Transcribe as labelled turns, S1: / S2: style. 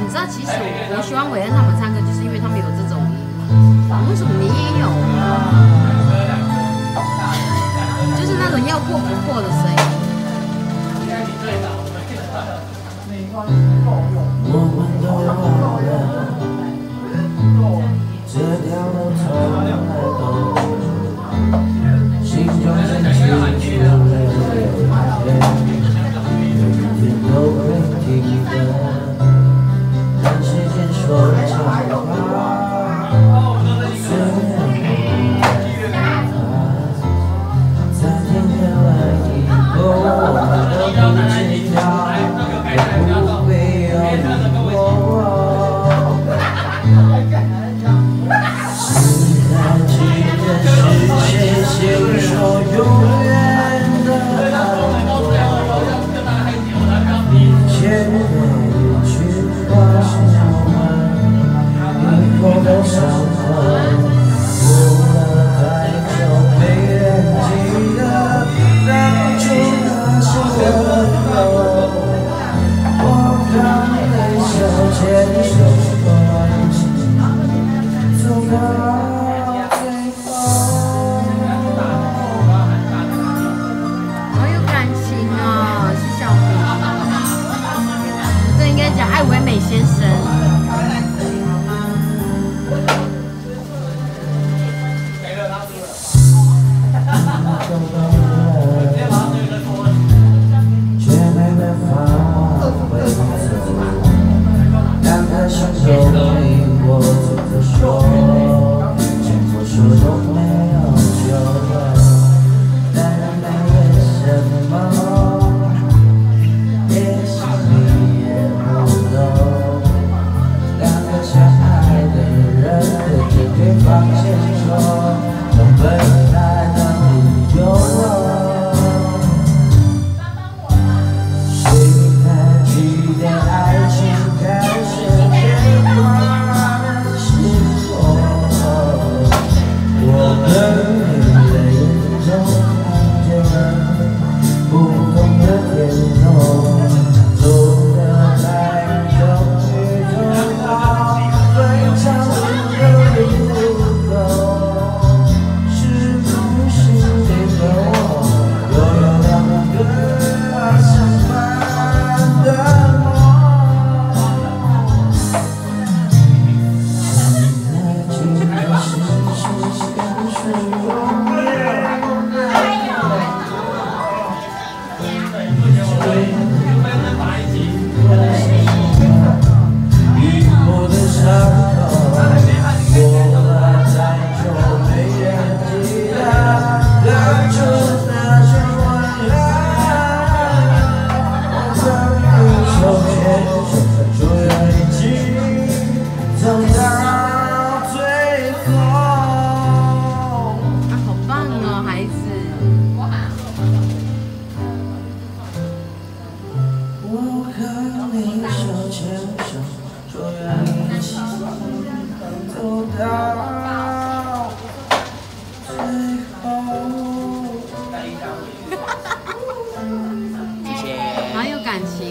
S1: 知道，其实我喜欢韦恩他们唱歌，就是因为他们有这种音。为什么你也有？就是那种要破不破的声音。
S2: 我们都忘了，这条路从来都心中深处出了泪，每天都会记得，让时间说唱吧。在天黑了以后，我们都不知道，也不会有你我。是还记得是谁先说永远的爱我？以前的一句话是我们以后的伤痕。
S1: 好有感情哦，是小明。这应该讲艾维美先生。好有感情